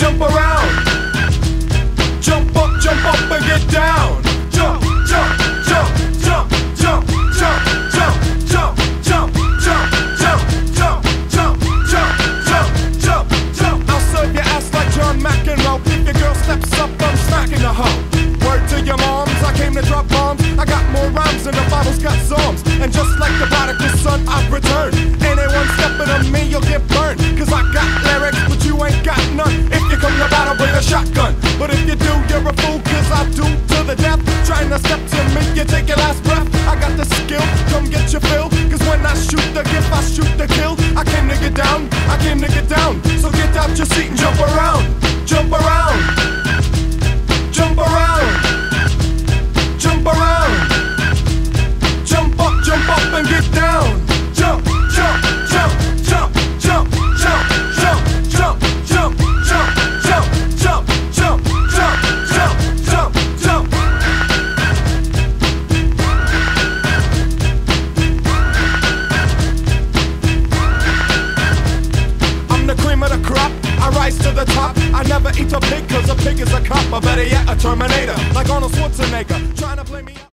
jump around. Jump up and get down. Jump, jump, jump, jump, jump, jump, jump, jump, jump, jump, jump, jump, jump, jump, jump, jump, jump. I'll serve your ass like John McEnroe. If your girl steps up, I'm smacking the hoe. Word to your moms, I came to drop bombs. I got more rhymes than the Bible's got psalms. And just like the prodigal son, I've returned. Anyone stepping on me, you'll get burned. Cause I got lyrics, but you ain't got none. If you come to battle, bring a shotgun. But if you do, you're a fool, cause I do to the death. Trying to step to me, you take your last breath. I got the skill, come get your fill. Cause when I shoot the gift, I shoot the kill. I came to get down, I came to get down. So get out your seat and jump around. Jump around. Jump around. Jump around. Jump up and get down. Jump, jump, jump, jump, jump, jump, jump, jump, jump, jump, jump, jump, jump, jump, jump, jump, jump. I'm the cream of the crop, I rise to the top. I never eat a pig cause a pig is a cop. Or better yet, a Terminator, like Arnold Schwarzenegger, trying to play me up.